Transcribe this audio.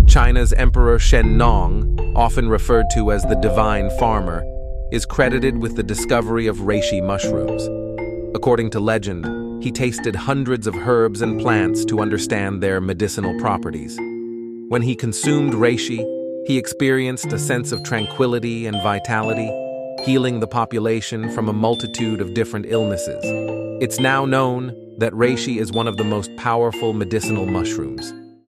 China's Emperor Shennong, often referred to as the Divine Farmer, is credited with the discovery of reishi mushrooms. According to legend, he tasted hundreds of herbs and plants to understand their medicinal properties. When he consumed reishi, he experienced a sense of tranquility and vitality, healing the population from a multitude of different illnesses. It's now known that reishi is one of the most powerful medicinal mushrooms.